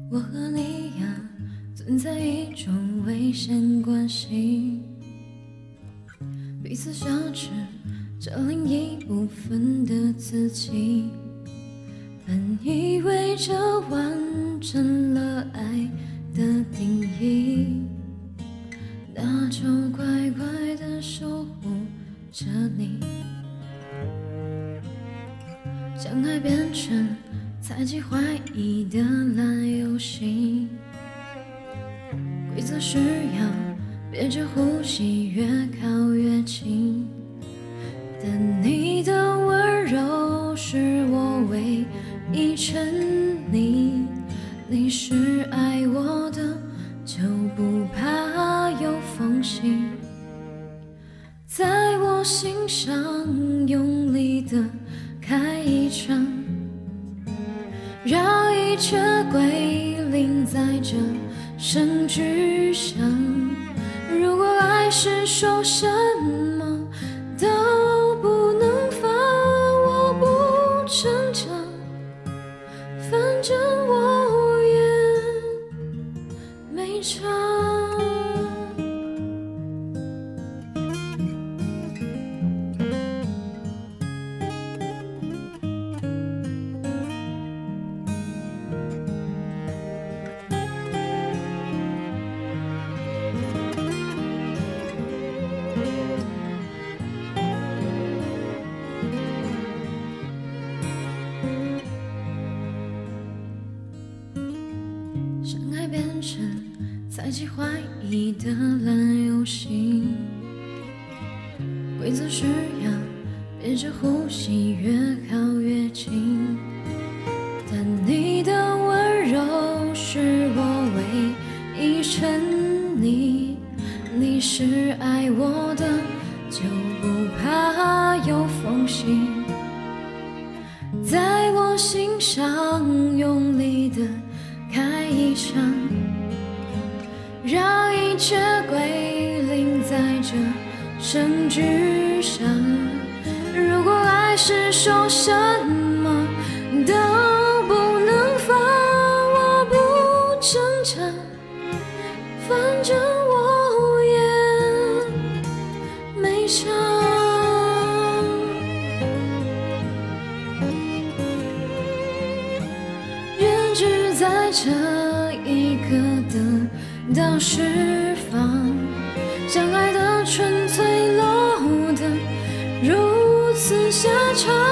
我和你呀，存在一种危险关系，彼此挟持着另一部分的自己。本以为这完整了爱的定义，那就乖乖地守护着你。将爱变成猜忌怀疑的烂游戏，规则是要憋着呼吸，越靠越近。但你的温柔是我唯一沉溺，你是爱我的，就不怕有缝隙。在我心上用力的开一场，让一切归零，在这声巨响。如果爱是说什么都不能放，我不挣扎，反正我也没差。相爱变成猜忌怀疑的烂游戏，规则是要憋着呼吸，越靠越近。但你的温柔是我唯一沉溺，你是爱我的，就不怕有缝隙。在我心上用力的开一场，让一切归零，在这声巨响。如果爱是说什么都不能放，我不挣扎，反正我也没差。人只在这一刻得到释放，相爱的纯粹落得如此下场。